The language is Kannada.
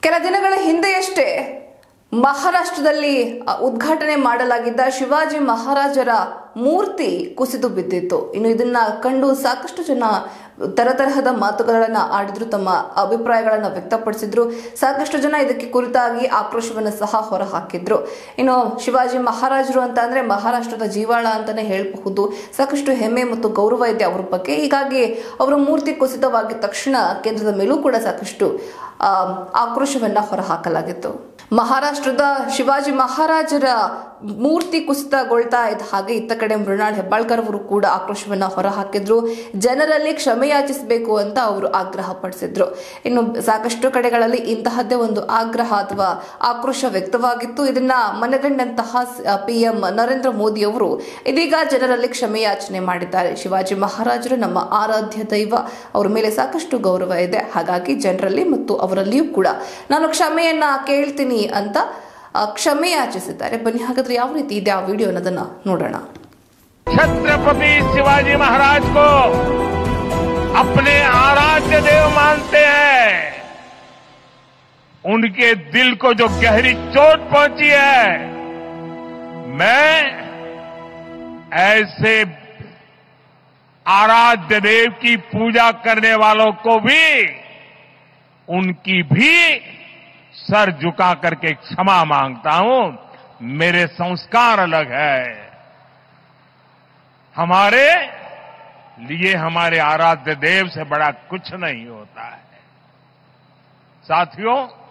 ಕೆಲ ದಿನಗಳ ಹಿಂದೆಯಷ್ಟೇ ಮಹಾರಾಷ್ಟ್ರದಲ್ಲಿ ಉದ್ಘಾಟನೆ ಮಾಡಲಾಗಿದ್ದ ಶಿವಾಜಿ ಮಹಾರಾಜರ ಮೂರ್ತಿ ಕುಸಿದು ಬಿದ್ದಿತ್ತು. ಇನ್ನು ಇದನ್ನ ಕಂಡು ಸಾಕಷ್ಟು ಜನ ತರತರಹದ ಮಾತುಗಳನ್ನ ಆಡಿದ್ರು, ತಮ್ಮ ಅಭಿಪ್ರಾಯಗಳನ್ನ ವ್ಯಕ್ತಪಡಿಸಿದ್ರು. ಸಾಕಷ್ಟು ಜನ ಇದಕ್ಕೆ ಕುರಿತಾಗಿ ಆಕ್ರೋಶವನ್ನು ಸಹ ಹೊರಹಾಕಿದ್ರು. ಇನ್ನು ಶಿವಾಜಿ ಮಹಾರಾಜರು ಅಂತ ಅಂದ್ರೆ ಮಹಾರಾಷ್ಟ್ರದ ಜೀವಾಳ ಅಂತಾನೆ ಹೇಳಬಹುದು. ಸಾಕಷ್ಟು ಹೆಮ್ಮೆ ಮತ್ತು ಗೌರವ ಇದೆ ಅವರ ಬಗ್ಗೆ. ಹೀಗಾಗಿ ಅವರ ಮೂರ್ತಿ ಕುಸಿತವಾಗಿದ್ದ ತಕ್ಷಣ ಕೇಂದ್ರದ ಮೇಲೂ ಕೂಡ ಸಾಕಷ್ಟು ಆಕ್ರೋಶವನ್ನ ಹೊರಹಾಕಲಾಗಿತ್ತು. ಮಹಾರಾಷ್ಟ್ರದ ಶಿವಾಜಿ ಮಹಾರಾಜರ ಮೂರ್ತಿ ಕುಸಿತಗೊಳ್ತಾ ಇದ್ದ ಹಾಗೆ ಇತ್ತ ಕಡೆ ಮೃಣಾಲ್ ಹೆಬ್ಬಾಳ್ಕರ್ ಅವರು ಕೂಡ ಆಕ್ರೋಶವನ್ನ ಹೊರಹಾಕಿದ್ರು. ಜನರಲ್ಲಿ ಕ್ಷಮೆ ಯಾಚಿಸಬೇಕು ಅಂತ ಅವರು ಆಗ್ರಹ ಪಡಿಸಿದ್ರು. ಇನ್ನು ಸಾಕಷ್ಟು ಕಡೆಗಳಲ್ಲಿ ಇಂತಹದ್ದೇ ಒಂದು ಆಗ್ರಹ ಅಥವಾ ಆಕ್ರೋಶ ವ್ಯಕ್ತವಾಗಿತ್ತು. ಇದನ್ನ ಮನಗಂಡಂತಹ PM ನರೇಂದ್ರ ಮೋದಿ ಅವರು ಇದೀಗ ಜನರಲ್ಲಿ ಕ್ಷಮೆ ಯಾಚನೆ ಮಾಡಿದ್ದಾರೆ. ಶಿವಾಜಿ ಮಹಾರಾಜರು ನಮ್ಮ ಆರಾಧ್ಯ ದೈವ, ಅವರ ಮೇಲೆ ಸಾಕಷ್ಟು ಗೌರವ ಇದೆ. ಹಾಗಾಗಿ ಜನರಲ್ಲಿ ಮತ್ತು ಅವರಲ್ಲಿಯೂ ಕೂಡ ನಾನು ಕ್ಷಮೆಯನ್ನ ಕೇಳ್ತೀನಿ ಅಂತ ಕ್ಷಮೆ ಯಾಚಿಸಿದ್ದಾರೆ. ಬನ್ನಿ ಹಾಗಾದ್ರೆ ಯಾವ ರೀತಿ ಇದೆ ಆ ವಿಡಿಯೋ ಅನ್ನೋದನ್ನ ನೋಡೋಣ. छत्रपति शिवाजी महाराज को अपने आराध्य देव मानते हैं. उनके दिल को जो गहरी चोट पहुंची है, मैं ऐसे आराध्य देव की पूजा करने वालों को भी उनकी भी सर झुका करके क्षमा मांगता हूं. मेरे संस्कार अलग है. हमारे लिए हमारे आराध्य देव से बड़ा कुछ नहीं होता है. साथियों,